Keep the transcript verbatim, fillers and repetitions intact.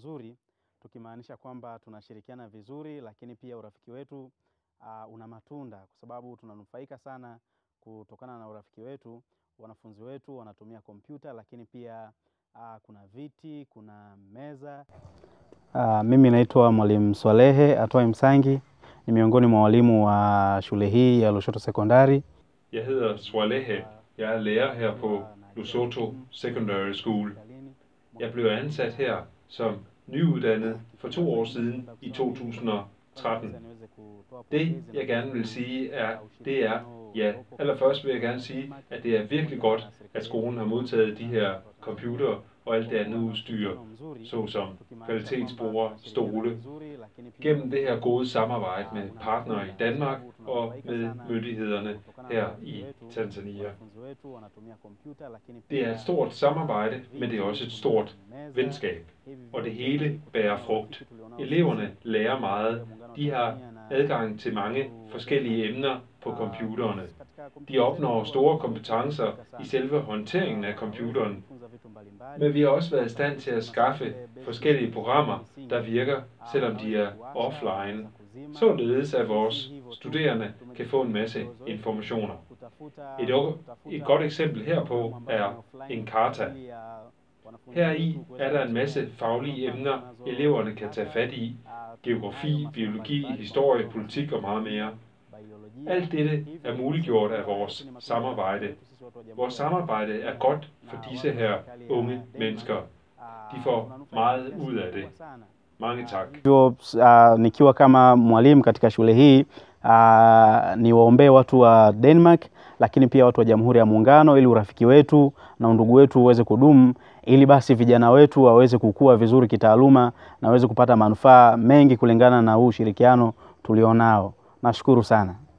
mzuri, tukimaanisha kwamba tunashirikiana vizuri, lakini pia urafiki wetu uh, una matunda kwa sababu tunanufaika sana kutokana na urafiki wetu. Wanafunzi wetu wanatumia kompyuta, lakini pia uh, kuna viti, kuna meza. Uh, mimi naitwa Mwalimu Msalehe Atwai Msangi, ni miongoni mwa walimu wa shule hii ya Lushoto Sekondari. Jeg hedder Msalehe. Jeg er lærer her på Lushoto Secondary School. Jeg blev ansat her som nyuddannet for to år siden i to tusind og tretten. Det jeg gerne vil sige er, det er, ja, allerførst vil jeg gerne sige, at det er virkelig godt, at skolen har modtaget de her computer og alt det andet udstyr, såsom kvalitetsbrugere, stole, gennem det her gode samarbejde med partnere i Danmark og med myndighederne her i Tanzania. Det er et stort samarbejde, men det er også et stort venskab, og det hele bærer frugt. Eleverne lærer meget. De har adgang til mange forskellige emner på computerne. De opnår store kompetencer i selve håndteringen af computeren. Men vi har også været i stand til at skaffe forskellige programmer, der virker, selvom de er offline, således at vores studerende kan få en masse informationer. Et, et godt eksempel herpå er en karta. Heri er der en masse faglige emner, eleverne kan tage fat i. Geografi, biologi, historie, politik og meget mere. Alt dette er muliggjort af vores samarbejde. Vores samarbejde er godt for disse her unge mennesker. De får meget ud af det. Mange tak. Uh, nikiwa kama mwalimu katika shule hii, uh, niwaombee watu wa Denmark, lakini pia watu wa Jamhuri ya Muungano, ili urafiki wetu na undugu wetu uweze kudumu, ili basi vijana wetu waweze kukua vizuri kitaaluma na waweze kupata manufaa mengi kulingana na huu ushirikiano tulionao. Nashukuru sana.